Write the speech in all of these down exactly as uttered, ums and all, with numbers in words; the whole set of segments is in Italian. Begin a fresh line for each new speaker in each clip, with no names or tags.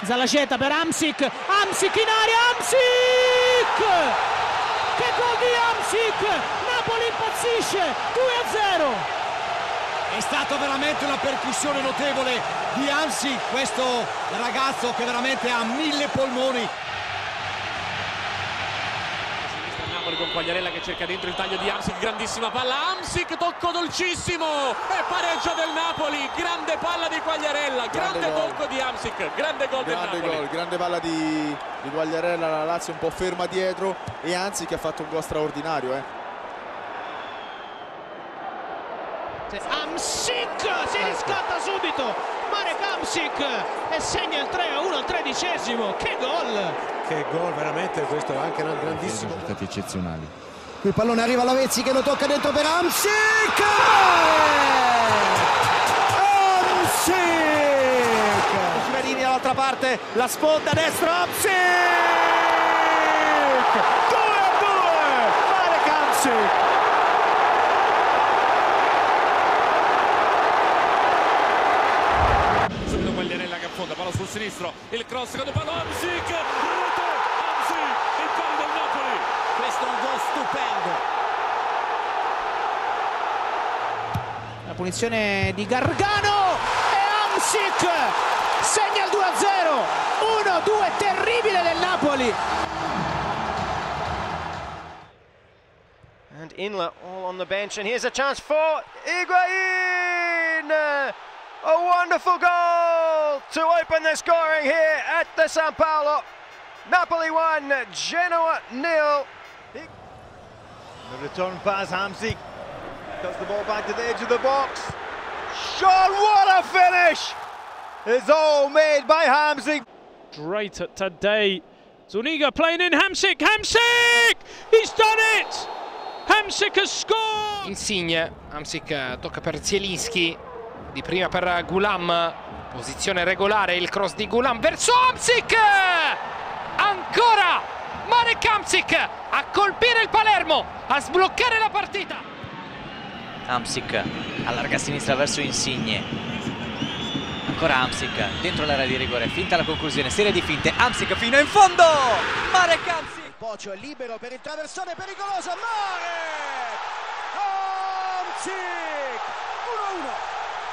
Zalaceta per Hamsik, Hamsik in aria, Hamsik! Che gol di Hamsik! Napoli impazzisce, due a zero!
È stata veramente una percussione notevole di Hamsik, questo ragazzo che veramente ha mille polmoni.
Napoli con Quagliarella che cerca dentro il taglio di Hamsik, grandissima palla, Hamsik, tocco dolcissimo e pareggio del Napoli, grande palla di Quagliarella, grande, grande tocco di Hamsik, grande gol del Napoli.
Gol, grande palla di, di Quagliarella, la Lazio un po' ferma dietro e Hamsik ha fatto un gol straordinario. Eh.
Hamsik si riscatta subito, Marek Hamsik e segna il tre a uno al tredicesimo, che gol!
Che gol, veramente, questo è anche un grandissimo.
Sono stati eccezionali.
Qui il pallone arriva Lavezzi che lo tocca dentro per Hamsik! Hamsik!
Smerini dall'altra parte, la sponda destra, Hamsik! due a due! Marek Hamsik!
Quagliarella che affonda, palla sul sinistro, il cross, secondo palo, Hamsik, rete, Hamsik, il gol del Napoli.
Questo è un gol stupendo.
La punizione di Gargano e Hamsik segna il due a zero, uno due terribile del Napoli.
And Inler all on the bench, and here's a chance for Higuain! A wonderful goal to open the scoring here at the San Paolo. Napoli one, Genoa nil. The return pass, Hamsik does the ball back to the edge of the box. Sean, what a finish! It's all made by Hamsik.
Great at today. Zuniga playing in Hamsik. Hamsik! He's done it! Hamsik has scored!
Insigne, Hamsik tocca per Zielinski. Di prima per Gulam, posizione regolare, il cross di Gulam verso Hamsik, ancora Marek Hamsik a colpire il Palermo, a sbloccare la partita.
Hamsik allarga a sinistra verso Insigne, ancora Hamsik dentro l'area di rigore, finta la conclusione, serie di finte, Hamsik fino in fondo, Marek Hamsik.
Pocio è libero per il traversone pericoloso, Marek Hamsik, uno a uno.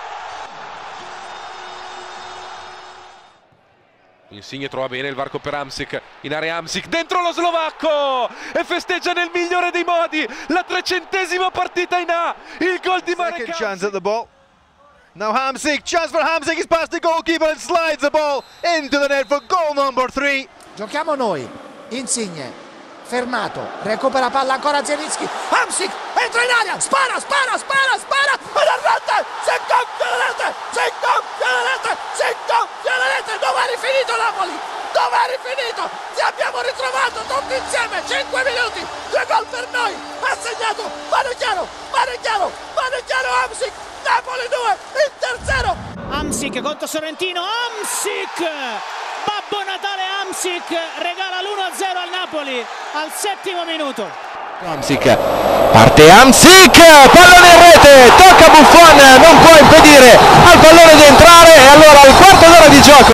Insigne trova bene il varco per Hamsik, in area Hamsik, dentro lo slovacco e festeggia nel migliore dei modi la trecentesima partita in A, il gol di Marek Hamsik.
Second chance at the ball. Now Hamsik, chance for Hamsik, he's past the goalkeeper and slides the ball into the net for goal number three.
Giochiamo noi, Insigne, fermato, recupera palla ancora Zielinski, Hamsik entra in aria, spara, spara, spara, spara, e la rete, si gonfia la rete, si gonfia la rete, si gonfia la rete, dove è rifinito Napoli? Dove è rifinito? Ti abbiamo ritrovato tutti insieme, cinque minuti, due gol per noi, ha segnato, Maneggiano, Maneggiano, Maneggiano, Hamsik, Napoli due, Inter zero.
Hamsik contro Sorrentino, Hamsik! Babbo Natale Hamsik regala l'uno a zero al Napoli al settimo minuto.
Hamsik, parte Hamsik, pallone in rete, tocca Buffon, non può impedire al pallone di entrare e allora al quarto d'ora di gioco.